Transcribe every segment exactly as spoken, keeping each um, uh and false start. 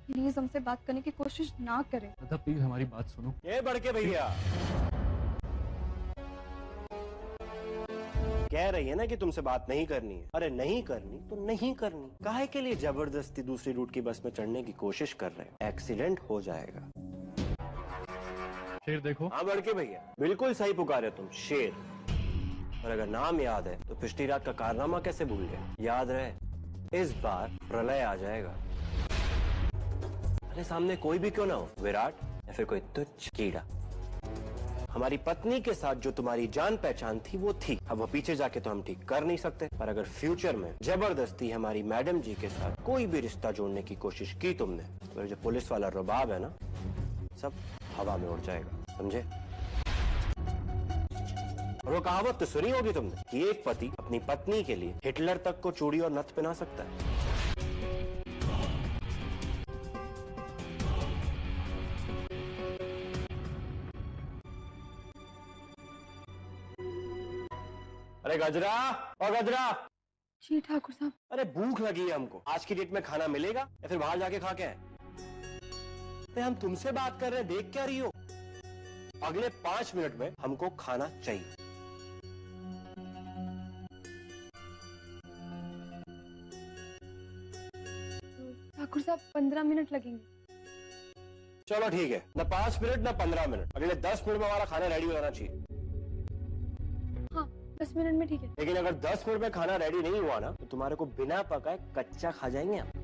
Please हमसे बात करने की कोशिश ना करें। दादा प्लीज हमारी बात सुनो। ये बड़के भैया कह रही है ना कि तुमसे बात नहीं करनी है। अरे नहीं करनी तो नहीं करनी, काहे के लिए जबरदस्ती दूसरी रूट की बस में चढ़ने की कोशिश कर रहे हो? एक्सीडेंट हो जाएगा। शेर देखो। हाँ बड़के भैया बिल्कुल सही पुकारे तुम, शेर। और अगर नाम याद है तो पिछली रात का कारनामा कैसे भूल गए? याद रहे इस बार प्रलय आ जाएगा। अरे सामने कोई भी क्यों ना हो, विराट या फिर कोई तुच्छ कीड़ा। हमारी पत्नी के साथ जो तुम्हारी जान पहचान थी वो थी, अब वो पीछे जाके तो हम ठीक कर नहीं सकते। पर अगर फ्यूचर में जबरदस्ती हमारी मैडम जी के साथ कोई भी रिश्ता जोड़ने की कोशिश की तुमने, तो जो पुलिस वाला रुबाब है ना, सब हवा में उड़ जाएगा, समझे? और वो कहावत तो सुनी होगी तुमने कि एक पति अपनी पत्नी के लिए हिटलर तक को चूड़ी और नथ पहना सकता है। अरे गजरा और गजरा। जी ठाकुर साहब। अरे भूख लगी है हमको, आज की डेट में खाना मिलेगा या फिर बाहर जाके खा के आए? हम तुमसे बात कर रहे हैं, देख क्या रही हो? अगले पांच मिनट में हमको खाना चाहिए। ठाकुर साहब पंद्रह मिनट लगेंगे। चलो ठीक है, ना पांच मिनट ना पंद्रह मिनट, अगले दस मिनट में हमारा खाना रेडी हो जाना चाहिए। हाँ दस मिनट में ठीक है। लेकिन अगर दस मिनट में खाना रेडी नहीं हुआ ना, तो तुम्हारे को बिना पकाए कच्चा खा जाएंगे हम।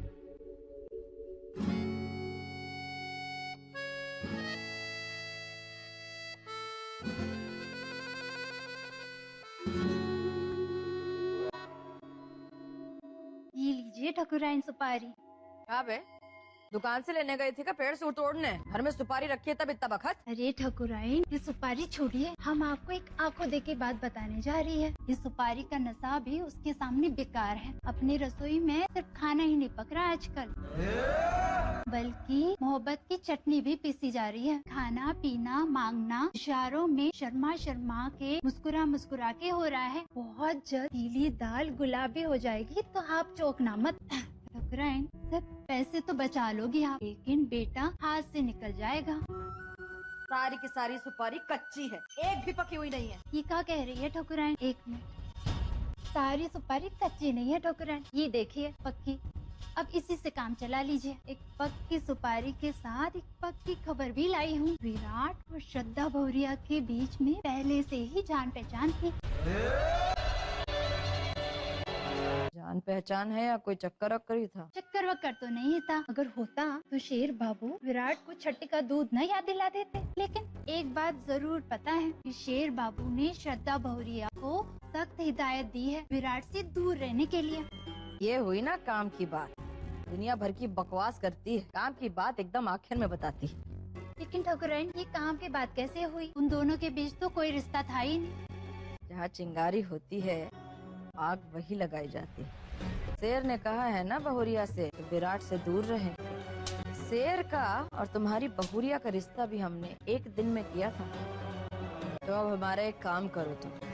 ये लीजिए ठकुराइन सुपारी। क्या बे, दुकान से लेने गई थी का पेड़ से तोड़ने? घर में सुपारी रखी है तब इतना बखत। अरे ठकुराइन ये सुपारी छोड़िए, हम आपको एक आंखों देखे बात बताने जा रही है। इस सुपारी का नशा भी उसके सामने बेकार है। अपनी रसोई में सिर्फ खाना ही नहीं पक रहा आजकल, बल्कि मोहब्बत की चटनी भी पीसी जा रही है। खाना पीना मांगना इशारों में शर्मा शर्मा के मुस्कुरा मुस्कुरा के हो रहा है। बहुत जल्द पीली दाल गुलाबी हो जाएगी तो आप चौंकना मत। ठकुराइन सिर्फ पैसे तो बचा लोगी आप, लेकिन बेटा हाथ से निकल जाएगा। सारी की सारी सुपारी कच्ची है, एक भी पकी हुई नहीं है। ये क्या कह रही है ठकुराइन? एक मिनट, सारी सुपारी कच्ची नहीं है ठकुराइन, ये देखिए पक्की। अब इसी से काम चला लीजिए। एक पक्की सुपारी के साथ एक पक्की खबर भी लाई हूँ। विराट और श्रद्धा भौरिया के बीच में पहले से ही जान पहचान थी। जान पहचान है या कोई चक्कर वक्कर ही था? चक्कर वक्कर तो नहीं था, अगर होता तो शेर बाबू विराट को छठी का दूध न याद दिला देते। लेकिन एक बात जरूर पता है कि शेर बाबू ने श्रद्धा भौरिया को सख्त हिदायत दी है विराट से दूर रहने के लिए। ये हुई ना काम की बात। दुनिया भर की बकवास करती है, काम की बात एकदम आखिर में बताती है। लेकिन ठकुराइन ये काम की बात कैसे हुई? उन दोनों के बीच तो कोई रिश्ता था ही नहीं। जहाँ चिंगारी होती है आग वही लगाई जाती है। शेर ने कहा है ना बहुरिया से तो विराट से दूर रहे। शेर का और तुम्हारी बहुरिया का रिश्ता भी हमने एक दिन में किया था। तो अब हमारा एक काम करो तुम,